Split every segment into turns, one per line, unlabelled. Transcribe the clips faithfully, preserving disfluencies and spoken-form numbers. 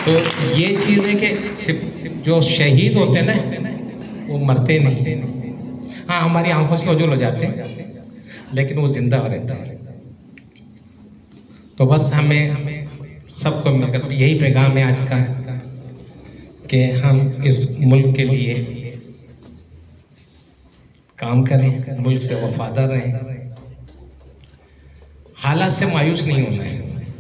तो ये चीज़ है कि जो शहीद होते हैं ना वो मरते नहीं, हाँ हमारी आंखों से ओझल हो जाते हैं, लेकिन वो जिंदा रहता है। तो बस हमें हमें सबको मिलकर यही पैगाम है आज का कि हम इस मुल्क के लिए काम करें, मुल्क से वफादार रहें, हालात से मायूस नहीं होना है।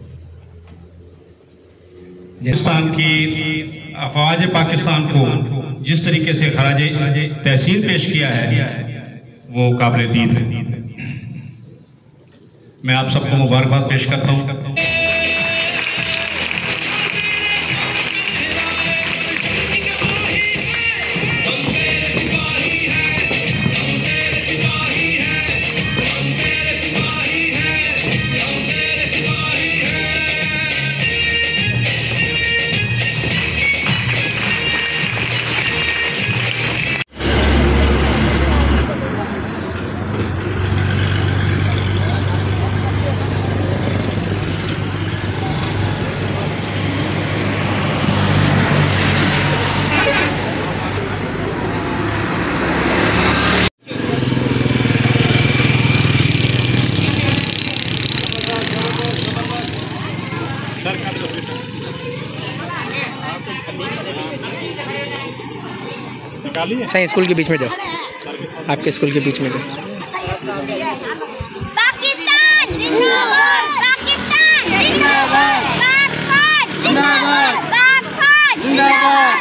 पाकिस्तान की अफवाज पाकिस्तान को जिस तरीके से खराज तहसीन पेश किया है वो काबिल दीद है। मैं आप सबको मुबारकबाद पेश करता हूँ।
सही स्कूल के बीच में जाओ, आपके स्कूल के बीच में जाओ।
पाकिस्तान जिंदाबाद, पाकिस्तान जिंदाबाद, पाकिस्तान जिंदाबाद, पाकिस्तान जिंदाबाद।